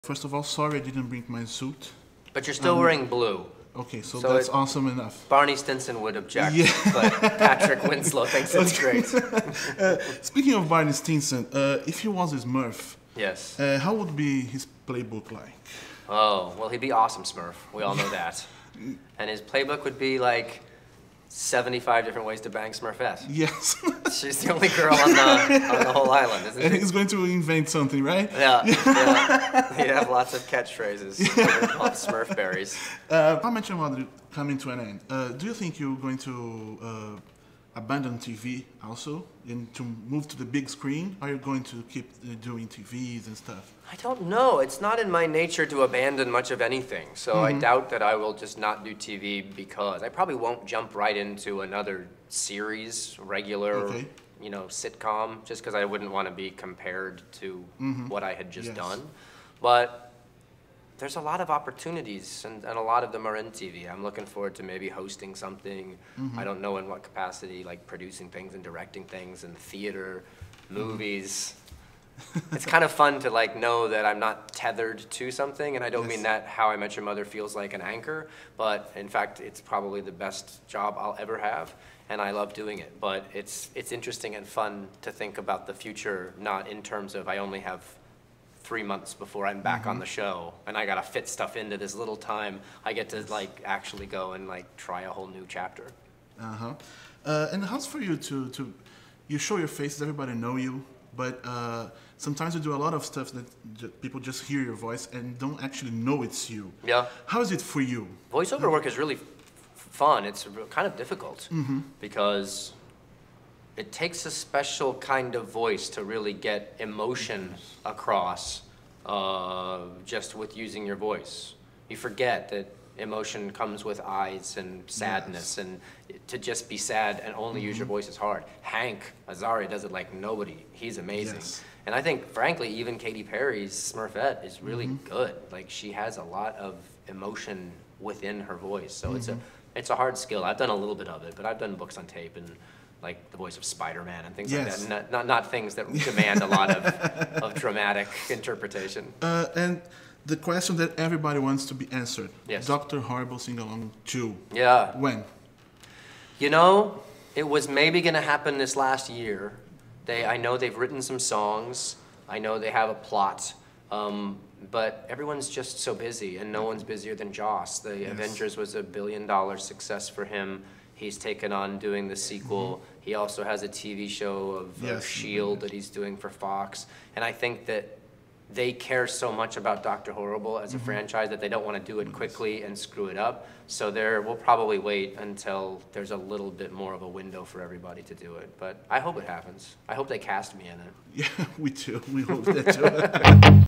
First of all, sorry I didn't bring my suit. But you're still wearing blue. Okay, so that's awesome enough. Barney Stinson would object, but Patrick Winslow thinks it's great. Speaking of Barney Stinson, if he was a Smurf, yes, how would be his playbook like? Oh, well, he'd be awesome Smurf. We all know that. And his playbook would be like 75 different ways to bang Smurfette. Yes. She's the only girl on the whole island, isn't she? And he's going to invent something, right? Yeah. He'd have lots of catchphrases called Smurf berries. How much Mother coming to an end? Do you think you're going to abandon TV also and to move to the big screen? Or are you going to keep doing TVs and stuff? I don't know. It's not in my nature to abandon much of anything. So I doubt that I will just not do TV because I probably won't jump right into another series, regular, sitcom, just because I wouldn't want to be compared to what I had just done. But there's a lot of opportunities, and a lot of them are in TV. I'm looking forward to maybe hosting something. I don't know in what capacity, like producing things and directing things in theater, movies. It's kind of fun to know that I'm not tethered to something, and I don't mean that How I Met Your Mother feels like an anchor, but in fact, it's probably the best job I'll ever have, and I love doing it. But it's interesting and fun to think about the future, not in terms of I only have 3 months before I'm back on the show, and I gotta fit stuff into this little time. I get to actually go and try a whole new chapter. And how's for you to you show your faces, everybody know you, but sometimes you do a lot of stuff that people just hear your voice and don't actually know it's you. Yeah. How is it for you? Voiceover work is really fun. It's kind of difficult because it takes a special kind of voice to really get emotion across just with using your voice. You forget that emotion comes with eyes and sadness, and to just be sad and only use your voice is hard. Hank Azaria does it like nobody. He's amazing. And I think, frankly, even Katy Perry's Smurfette is really good. She has a lot of emotion within her voice. So it's a hard skill. I've done a little bit of it, but I've done books on tape and the voice of Spider-Man and things like that. Not things that demand a lot of dramatic interpretation. And the question that everybody wants to be answered. Yes. Dr. Horrible Sing-Along 2. Yeah. When? You know, it was maybe going to happen this last year. I know they've written some songs. I know they have a plot. But everyone's just so busy, and no one's busier than Joss. The Avengers was a $1 billion success for him. He's taken on doing the sequel. He also has a TV show of S.H.I.E.L.D. that he's doing for Fox. And I think that they care so much about Dr. Horrible as a franchise that they don't want to do it quickly and screw it up. So we'll probably wait until there's a little bit more of a window for everybody to do it. But I hope it happens. I hope they cast me in it. Yeah, we too. We hope that too.